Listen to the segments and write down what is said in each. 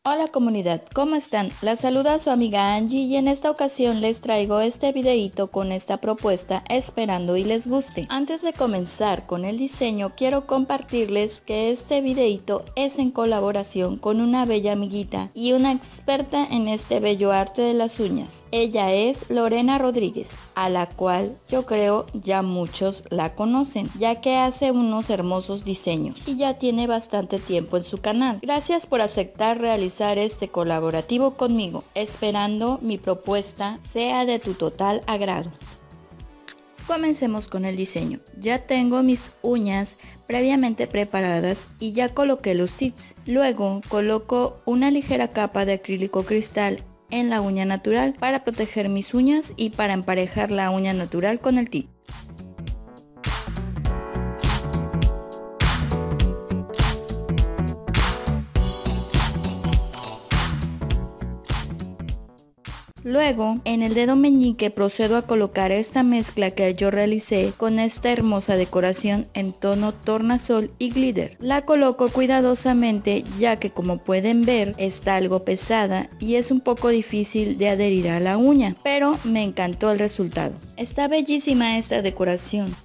Hola comunidad, ¿cómo están? La saluda su amiga Angie y en esta ocasión les traigo este videito con esta propuesta esperando y les guste. Antes de comenzar con el diseño quiero compartirles que este videito es en colaboración con una bella amiguita y una experta en este bello arte de las uñas. Ella es Lorena Rodríguez, a la cual yo creo ya muchos la conocen, ya que hace unos hermosos diseños y ya tiene bastante tiempo en su canal. Gracias por aceptar realizar este colaborativo conmigo, esperando mi propuesta sea de tu total agrado. Comencemos con el diseño. Ya tengo mis uñas previamente preparadas y ya coloqué los tips. Luego coloco una ligera capa de acrílico cristal en la uña natural para proteger mis uñas y para emparejar la uña natural con el tip. Luego, en el dedo meñique procedo a colocar esta mezcla que yo realicé con esta hermosa decoración en tono tornasol y glitter. La coloco cuidadosamente ya que, como pueden ver, está algo pesada y es un poco difícil de adherir a la uña, pero me encantó el resultado. Está bellísima esta decoración.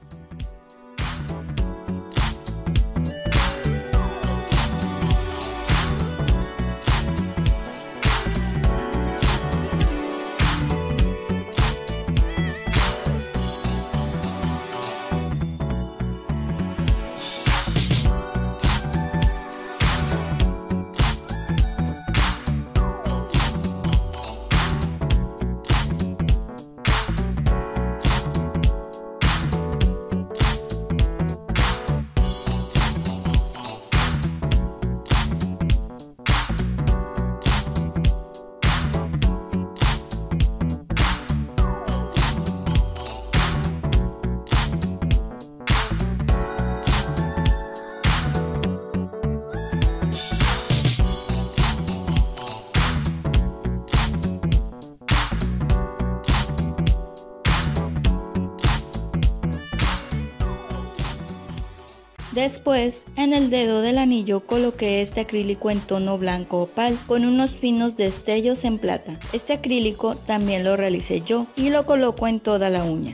Después, en el dedo del anillo coloqué este acrílico en tono blanco opal con unos finos destellos en plata. Este acrílico también lo realicé yo y lo coloco en toda la uña.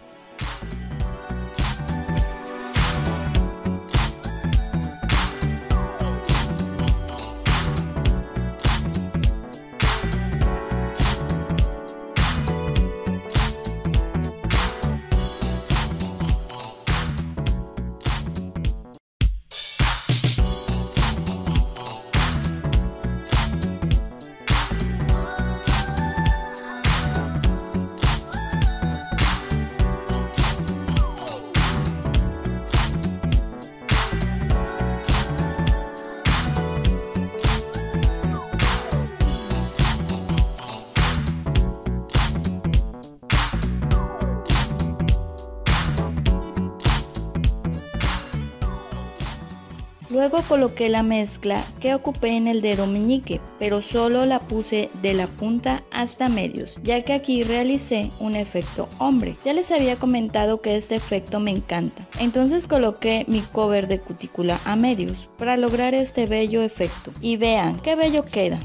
Luego coloqué la mezcla que ocupé en el dedo meñique, pero solo la puse de la punta hasta medios, ya que aquí realicé un efecto hombre. Ya les había comentado que este efecto me encanta. Entonces coloqué mi cover de cutícula a medios para lograr este bello efecto. Y vean qué bello queda.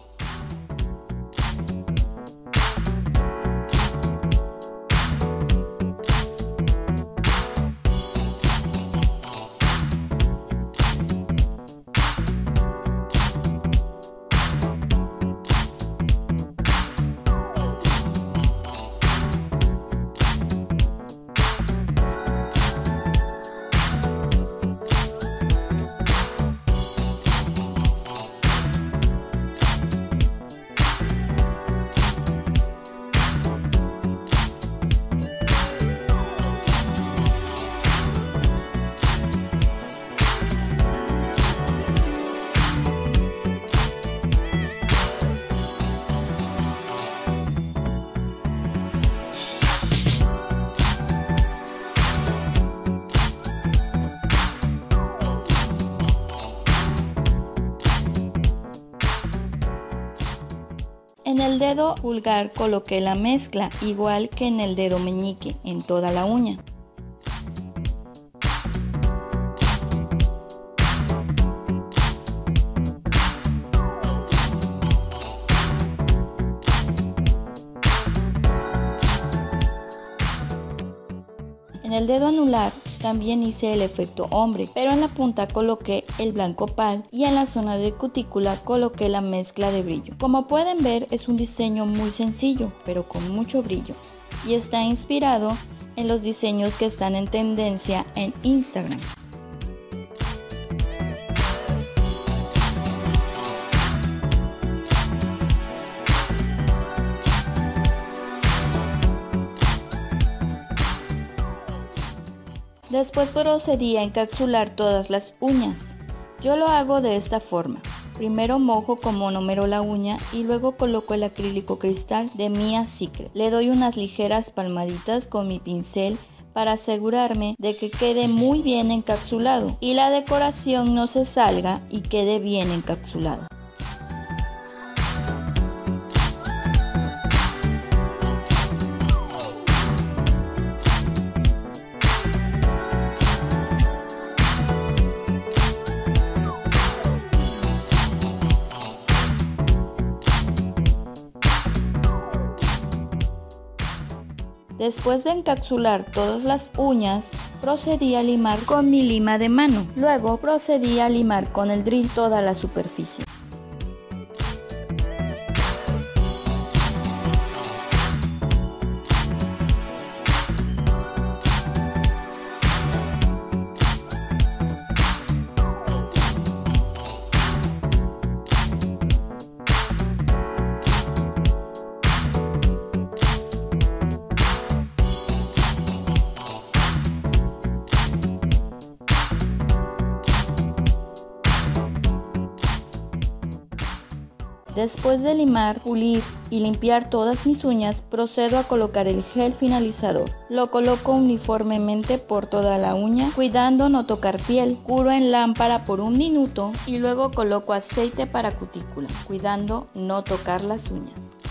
En el dedo pulgar coloqué la mezcla, igual que en el dedo meñique, en toda la uña. el dedo anular también hice el efecto hombre, pero en la punta coloqué el blanco pal y en la zona de cutícula coloqué la mezcla de brillo. Como pueden ver, es un diseño muy sencillo, pero con mucho brillo, y está inspirado en los diseños que están en tendencia en Instagram. Después procedí a encapsular todas las uñas. Yo lo hago de esta forma. Primero mojo con monomero la uña y luego coloco el acrílico cristal de Mia Secret. Le doy unas ligeras palmaditas con mi pincel para asegurarme de que quede muy bien encapsulado y la decoración no se salga y quede bien encapsulado. Después de encapsular todas las uñas, procedí a limar con mi lima de mano. Luego procedí a limar con el drill toda la superficie. Después de limar, pulir y limpiar todas mis uñas, procedo a colocar el gel finalizador. Lo coloco uniformemente por toda la uña, cuidando no tocar piel. Curo en lámpara por 1 minuto y luego coloco aceite para cutícula, cuidando no tocar las uñas.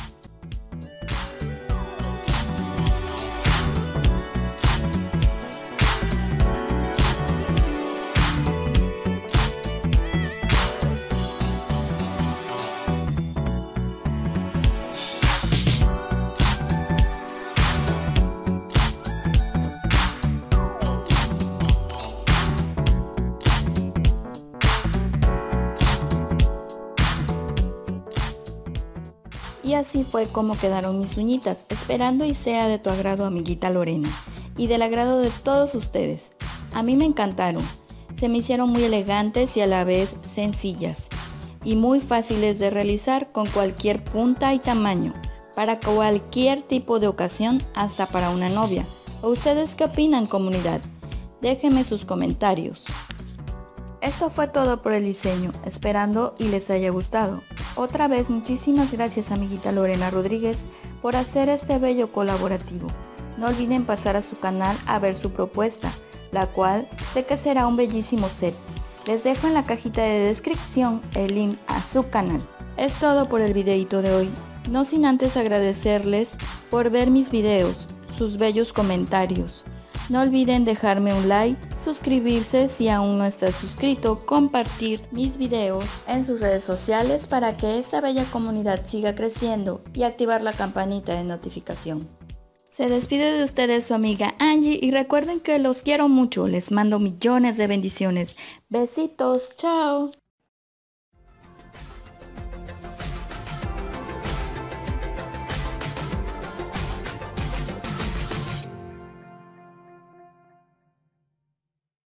Y así fue como quedaron mis uñitas, esperando y sea de tu agrado, amiguita Lorena, y del agrado de todos ustedes. A mí me encantaron, se me hicieron muy elegantes y a la vez sencillas, y muy fáciles de realizar con cualquier punta y tamaño, para cualquier tipo de ocasión, hasta para una novia. ¿O ustedes qué opinan, comunidad? Déjenme sus comentarios. Esto fue todo por el diseño, esperando y les haya gustado. Otra vez muchísimas gracias, amiguita Lorena Rodríguez, por hacer este bello colaborativo. No olviden pasar a su canal a ver su propuesta, la cual sé que será un bellísimo set. Les dejo en la cajita de descripción el link a su canal. Es todo por el videito de hoy, no sin antes agradecerles por ver mis videos, sus bellos comentarios. No olviden dejarme un like, suscribirse si aún no estás suscrito, compartir mis videos en sus redes sociales para que esta bella comunidad siga creciendo y activar la campanita de notificación. Se despide de ustedes su amiga Angie y recuerden que los quiero mucho, les mando millones de bendiciones. Besitos, chao.